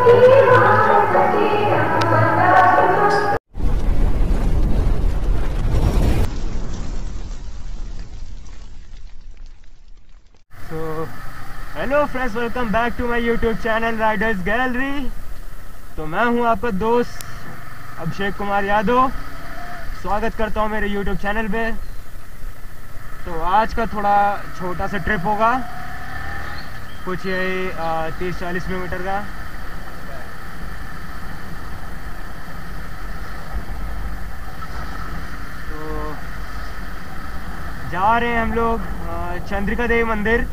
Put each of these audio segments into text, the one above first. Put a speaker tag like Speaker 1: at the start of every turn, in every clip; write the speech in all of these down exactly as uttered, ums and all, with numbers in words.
Speaker 1: Hello friends, welcome back to my YouTube channel riders gallery. तो मैं हूं आपका दोस्त अभिषेक कुमार यादव। स्वागत करता हूं मेरे यूट्यूब चैनल पे। तो आज का थोड़ा छोटा सा ट्रिप होगा, कुछ यही तीस चालीस किलोमीटर का। तो जा रहे हैं हम लोग चंद्रिका देवी मंदिर।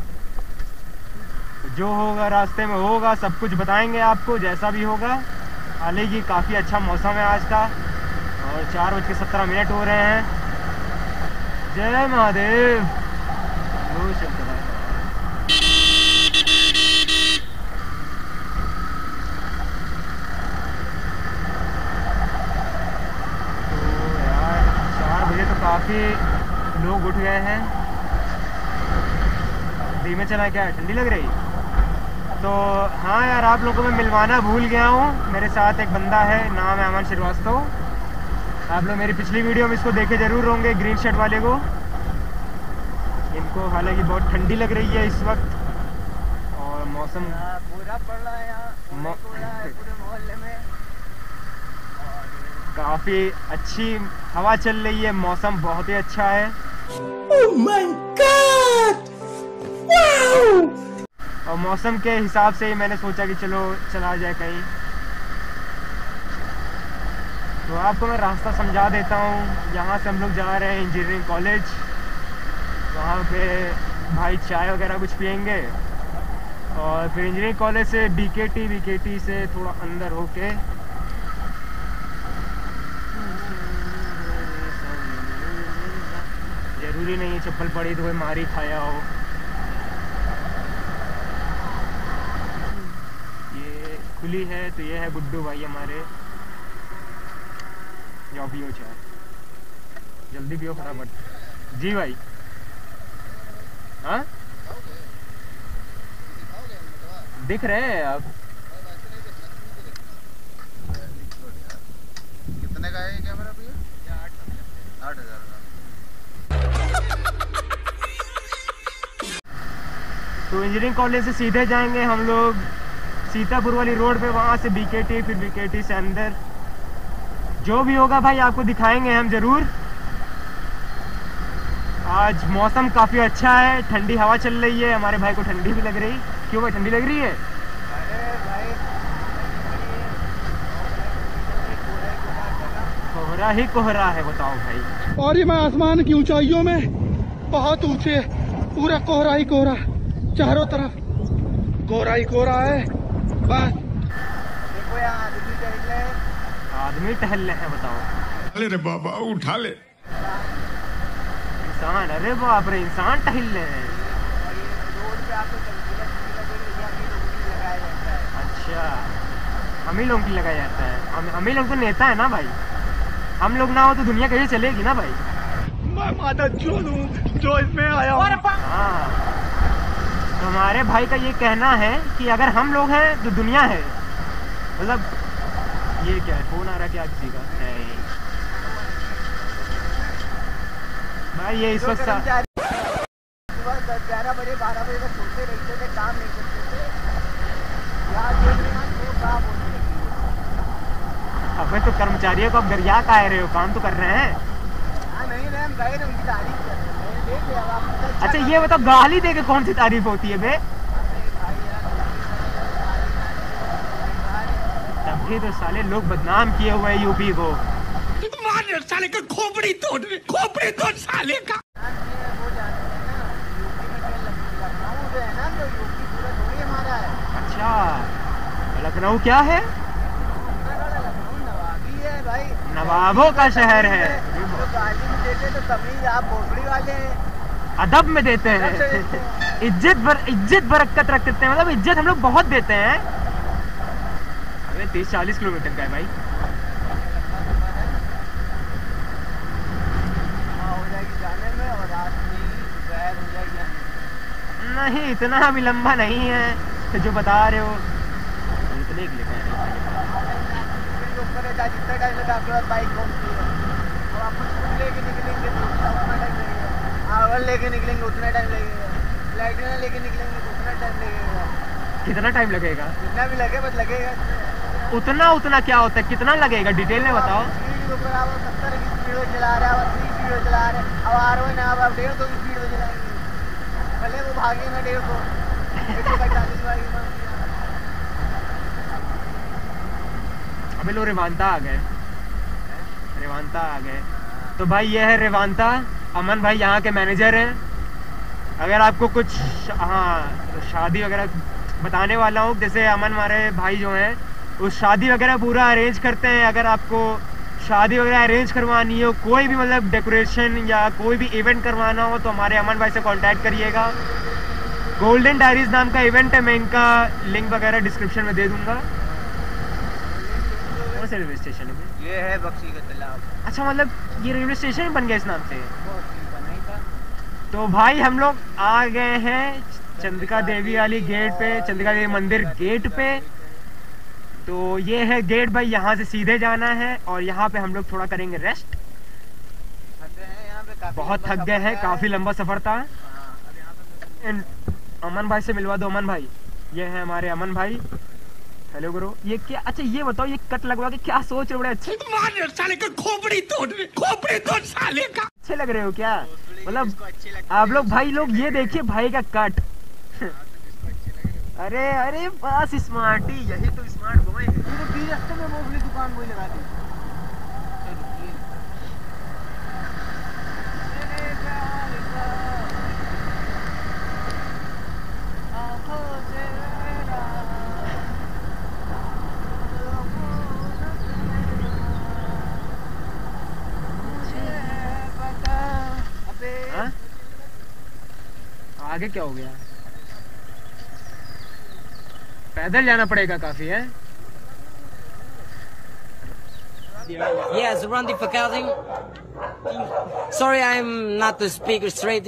Speaker 1: जो होगा रास्ते में होगा, सब कुछ बताएंगे आपको जैसा भी होगा। हालांकि काफ़ी अच्छा मौसम है आज का और चार बज के सत्रह मिनट हो रहे हैं। जय महादेव। तो यार चार बजे तो काफ़ी लोग उठ गए हैं। धीमे चला, क्या ठंडी लग रही? तो हाँ यार, आप लोगों को मैं मिलवाना भूल गया हूँ। मेरे साथ एक बंदा है, नाम है अमन श्रीवास्तव। आप लोग मेरी पिछली वीडियो में इसको देखे ज़रूर होंगे, ग्रीन शर्ट वाले को। इनको हालांकि बहुत ठंडी लग रही है इस वक्त और मौसम पूरा पड़ रहा है यहाँ पूरे मोहल्ले में। काफ़ी अच्छी हवा चल रही है, मौसम बहुत ही अच्छा है।
Speaker 2: Oh my God! Wow!
Speaker 1: और मौसम के हिसाब से ही मैंने सोचा कि चलो चला जाए कहीं। तो आपको मैं रास्ता समझा देता हूँ। यहाँ से हम लोग जा रहे हैं इंजीनियरिंग कॉलेज। वहाँ पे भाई चाय वगैरह कुछ पियेंगे और फिर इंजीनियरिंग कॉलेज से बीकेटी, बीकेटी से थोड़ा अंदर होके ज़रूरी नहीं है चप्पल पड़ी तो कोई मारी खाया हो। खुली है तो ये है गुड्डू भाई हमारे। जाओ पियो चाय, जल्दी पियो फटाफट। जी भाई। हाँ दिख रहे हैं आप?
Speaker 3: कितने का है कैमरा भैया? आठ हजार का।
Speaker 1: तो इंजीनियरिंग कॉलेज से सीधे जाएंगे हम लोग सीतापुर वाली रोड पे, वहाँ से बीकेटी, फिर बीकेटी से अंदर। जो भी होगा भाई आपको दिखाएंगे हम ज़रूर। आज मौसम काफ़ी अच्छा है, ठंडी हवा चल रही है। हमारे भाई को ठंडी भी लग रही। क्यों भाई ठंडी लग रही है?
Speaker 3: अरे भाई
Speaker 1: कोहरा ही कोहरा है, बताओ भाई।
Speaker 2: और ये मैं आसमान की ऊंचाइयों में बहुत ऊंचे, पूरा कोहरा ही कोहरा, चारों तरफ कोहरा ही कोहरा है। बस
Speaker 3: देखो यहाँ आदमी टहल रहे हैं।
Speaker 1: आदमी टहल रहे हैं, बताओ।
Speaker 4: अरे रे बाबा उठा ले।
Speaker 1: इंसान, अरे बाप रे, इंसान टहल रहे हैं।
Speaker 3: और ये रोड पे आपको चमकीला चमकीला देख रही है, हम ही लोगों की लगाया जाता है।
Speaker 1: अच्छा, हम ही लोगों की लगाया जाता है। हम हम ही लोग तो नेता है ना भाई। हम लोग ना हो तो दुनिया कैसे चलेगी ना भाई।
Speaker 2: मैं माता चोद हूँ जो इसमें आया हूँ।
Speaker 1: हाँ, तो हमारे भाई का ये कहना है कि अगर हम लोग हैं तो दुनिया है। मतलब ये क्या है, फोन आ रहा है क्या किसी का? नहीं भाई, ये इस वक्त
Speaker 3: सुबह दस ग्यारह बजे बारह बजे तक सोते रहते थे, काम नहीं करते थे। यार देख रहे हैं तो काम होने लगी है।
Speaker 1: अबे तो कर्मचारियों को अब गरिया का रहे हो, काम तो कर रहे हैं।
Speaker 3: हाँ नहीं नहीं, हम गए थे उनकी तारीफ कर रहे हैं। देख लिया आप।
Speaker 1: अच्छा ये बताओ, गाली दे के कौन सी तारीफ होती है बे? तभी तो साले लोग बदनाम किए हुए हैं यूपी को।
Speaker 2: मार साले का खोपड़ी तोड़, खोपड़ी तोड़ साले का।
Speaker 3: वो जानते हैं ना यूपी में क्या, लखनऊ जो है ना, जो यूपी पूरा थोड़ी हमारा है।
Speaker 1: अच्छा, लखनऊ क्या है?
Speaker 3: लखनऊ नवाबी है भाई,
Speaker 1: नवाबों का शहर है।
Speaker 3: तो गाली में देते तो तमीज आप बोबड़ी वाले हैं।
Speaker 1: अदब में देते हैं, इज्जत बर इज्जत बरकत रखते हैं। मतलब इज्जत हम लोग बहुत देते हैं। अरे तीस चालीस किलोमीटर का है भाई। नहीं, इतना भी लंबा नहीं है तो जो बता रहे हो। उतने के लिए कह रहे हैं
Speaker 3: जितना टाइम लगा आपके पास बाइक कौन सी है, और आप खुद लेके निकलेंगे तो उतना टाइम लगेगा, आवर लेके निकलेंगे उतना टाइम लगेगा, लाइटना लेके निकलेंगे तो उतना टाइम लगेगा।
Speaker 1: कितना टाइम लगेगा?
Speaker 3: जितना भी लगे बस लगेगा।
Speaker 1: उतना उतना क्या होता है, कितना लगेगा डिटेल में बताओ।
Speaker 3: स्पीड के ऊपर आप सत्तर की स्पीड में चला रहे हैं, अस्सी स्पीड में चला रहे हैं, अब आर ना अब डेढ़ सौ की स्पीड में चलाएंगे, भले वो भागे ना डेढ़ सौ एक सौ पैंतालीस वाली।
Speaker 1: अबे लो रेवांता आ गए, रेवांता आ गए। तो भाई ये है रेवांता, अमन भाई यहाँ के मैनेजर हैं। अगर आपको कुछ हाँ शादी वगैरह बताने वाला हूँ, जैसे अमन हमारे भाई जो हैं उस शादी वगैरह पूरा अरेंज करते हैं। अगर आपको शादी वगैरह अरेंज करवानी हो, कोई भी मतलब डेकोरेशन या कोई भी इवेंट करवाना हो, तो हमारे अमन भाई से कांटेक्ट करिएगा। गोल्डन डायरीज नाम का इवेंट है, मैं इनका लिंक वगैरह डिस्क्रिप्शन में दे दूँगा। कौन से रेलवे स्टेशन है
Speaker 3: ये? है बक्सी का तालाब।
Speaker 1: अच्छा, मतलब ये रेलवे स्टेशन बन गया इस नाम से? तो भाई हम लोग आ गए हैं चंद्रिका देवी वाली गेट पे, चंद्रिका देवी मंदिर गेट पे। तो ये है गेट भाई, यहाँ से सीधे जाना है और यहाँ पे हम लोग थोड़ा करेंगे रेस्ट। बहुत थक गए हैं, काफी लंबा सफर था। अमन भाई से मिलवा दो। अमन भाई, ये है हमारे अमन भाई। हेलो गुरु। ये क्या, अच्छा ये बताओ, ये कट लगवा के क्या सोच रहे हो? बड़े अच्छे साले का खोपड़ी तोड़, खोपड़ी तोड़ साले का। अच्छे लग रहे हो क्या? मतलब आप लोग भाई लोग ये देखिए भाई का कट। अरे अरे बस स्मार्टी, यही तो स्मार्ट बॉय है।
Speaker 3: ये तो बीस रास्ते में वो अपनी दुकान कोई लगा दी।
Speaker 1: आगे क्या हो गया? पैदल जाना पड़ेगा काफी है।
Speaker 4: Yes, Randy Fakazing. Sorry, I'm not the speaker straight.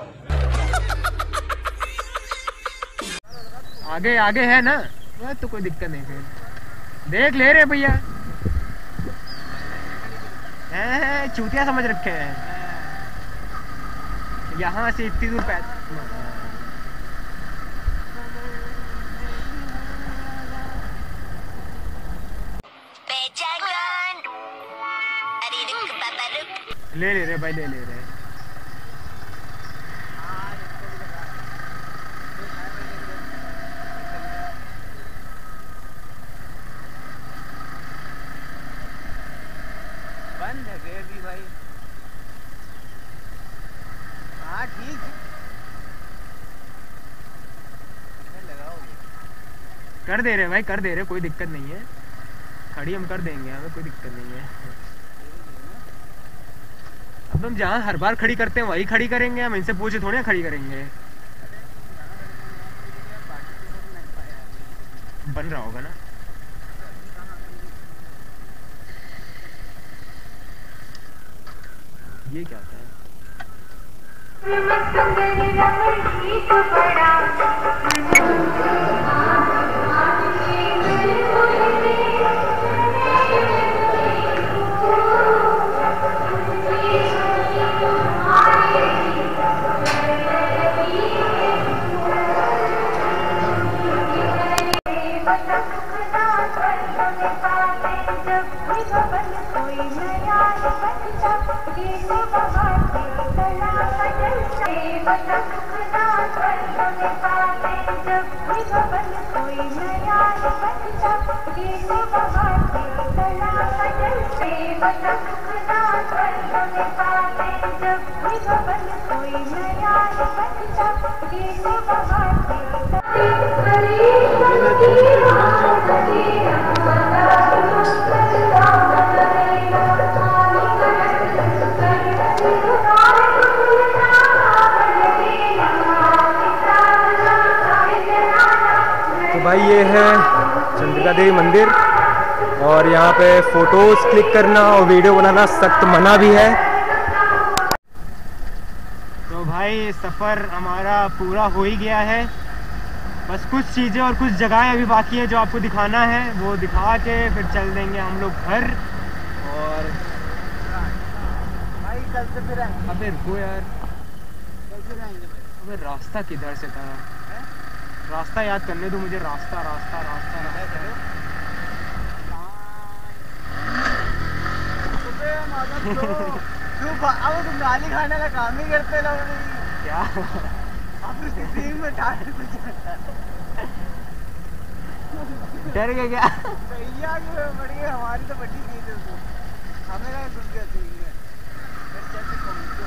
Speaker 1: आगे आगे है ना, तो कोई दिक्कत नहीं। फिर देख ले रहे भैया, चूतिया समझ रखे हैं। यहाँ से इतनी दूर पैदल। ले ले रहे भाई, ले ले रहे।
Speaker 3: बंद है गेट भी भाई। हाँ ठीक
Speaker 1: कर दे रहे भाई, कर दे रहे, कोई दिक्कत नहीं है। खड़ी हम कर देंगे, हमें कोई दिक्कत नहीं है। अब हम जहाँ हर बार खड़ी करते हैं वही खड़ी करेंगे, हम इनसे पूछे थोड़ी ना खड़ी करेंगे। बन रहा होगा ना। ये क्या होता है? भाई ये है चंद्रिका देवी मंदिर और यहाँ पे फोटोज क्लिक करना और वीडियो बनाना सख्त मना भी है। तो भाई सफ़र हमारा पूरा हो ही गया है बस कुछ चीज़ें और कुछ जगहें अभी बाकी है जो आपको दिखाना है, वो दिखा के फिर चल देंगे हम लोग घर। और
Speaker 3: भाई कल से फिर आएंगे।
Speaker 1: अबे रुको यार,
Speaker 3: कल से आएंगे भाई।
Speaker 1: अबे रास्ता किधर से था? रास्ता याद करने दो मुझे। रास्ता रास्ता रास्ता रास्ता
Speaker 3: अब तुम गाली खाने का काम ही करते लोग
Speaker 1: क्या?
Speaker 3: अब उसकी टीम में डाल
Speaker 1: डर गए क्या?
Speaker 3: भैया की बड़ी है, हमारी तो बड़ी चीज है उसको। हमें ना घुस गया थी ये। फिर जैसे कौन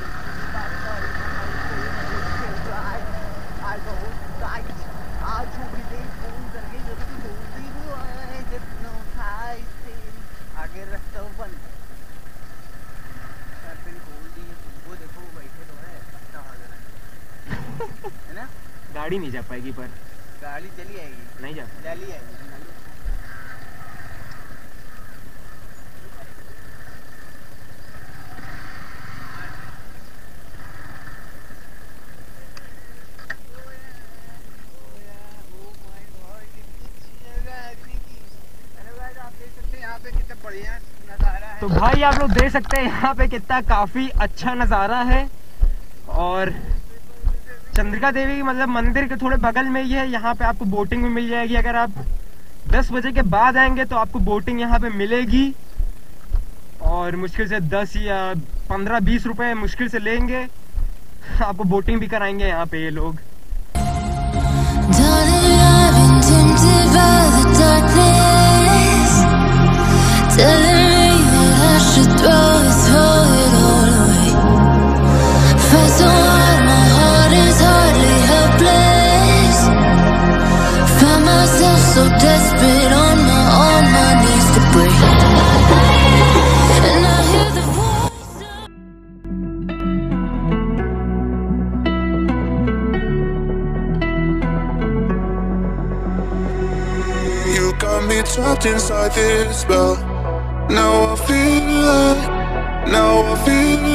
Speaker 3: आज आज बहुत आज आज छोटी सी फोन करके जो तू बोलती वो है जितना था इससे आगे रास्ता बंद है। सर पे खोल दी तुमको, देखो बैठे तो है रास्ता वगैरह है ना।
Speaker 1: गाड़ी नहीं जा पाएगी पर
Speaker 3: गाड़ी चली आएगी,
Speaker 1: नहीं जा
Speaker 3: चली आएगी।
Speaker 1: तो भाई आप लोग देख सकते हैं यहाँ पे कितना काफी अच्छा नज़ारा है। और चंद्रिका देवी की मतलब मंदिर के थोड़े बगल में ही है। यहाँ पे आपको बोटिंग भी मिल जाएगी। अगर आप दस बजे के बाद आएंगे तो आपको बोटिंग यहाँ पे मिलेगी और मुश्किल से दस या पंद्रह बीस रुपए मुश्किल से लेंगे। आपको बोटिंग भी कराएंगे यहाँ पे ये लोग।
Speaker 5: So desperate on my on my knees to break, and I hear the voice of...
Speaker 6: You got me trapped inside this spell. Now I feel like, now I feel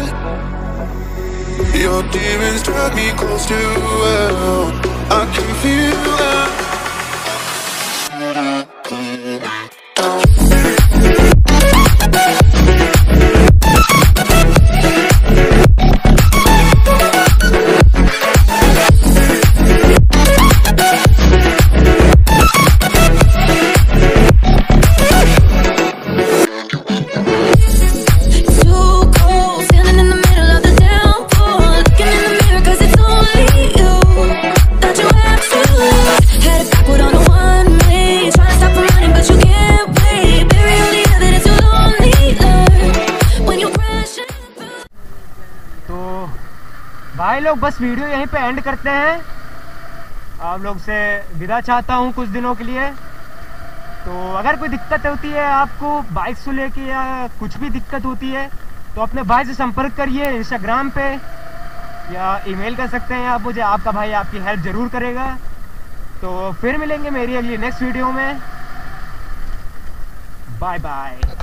Speaker 6: like your demons drag me close to hell. I can feel that.
Speaker 1: भाई लोग बस video यहीं पे and करते हैं। आप लोग से विदा चाहता हूँ कुछ दिनों के लिए। तो अगर कोई दिक्कत होती है आपको बाइक से लेके या कुछ भी दिक्कत होती है तो अपने भाई से संपर्क करिए इंस्टाग्राम पे या ईमेल कर सकते हैं आप मुझे। आपका भाई आपकी हेल्प ज़रूर करेगा। तो फिर मिलेंगे मेरी अगली नेक्स्ट वीडियो में। Bye bye.